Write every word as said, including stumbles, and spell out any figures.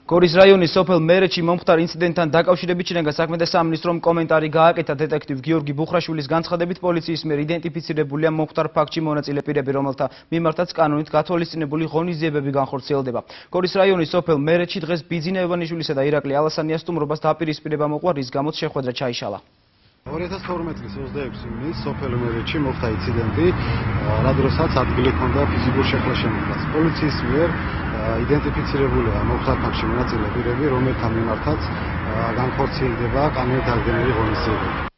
გორის რაიონის სოფელ მერეთში მომხდარ ინციდენტთან დაკავშირებით შინაგან საქმეთა სამინისტრომ კომენტარი გააკეთა. დეტექტივ გიორგი ბუხრაშვილის განცხადებით პოლიციის მიერ იდენტიფიცირებულია მომხდარ ფაქტში მონაწილე პირები, რომელთა მიმართაც კანონით გათვალისწინებული ღონისძიებები განხორციელდება. გორის რაიონის სოფელ მერეთში დღეს ბიძინა ევანიშვილისა და ირაკლი ალასანიას სტუმრობას დაპირისპირება მოყვა, რის გამოც შეხვედრა ჩაიშალა. ორი ათას თორმეტი წლის ოცდაექვსი ივნის სოფელ მერეთში მოხდა ინციდენტი, რადროსაც ადგილი ჰქონდა ფიზიკურ შეხლა-შემოკლას. პოლიციის მიერ იდენტიფიცირებულია მომხდარ ფაქტში მონაწილე პირები, რომელთა მიმართაც განხორციელდება კანონით აღდგენილი ღონისძიებები.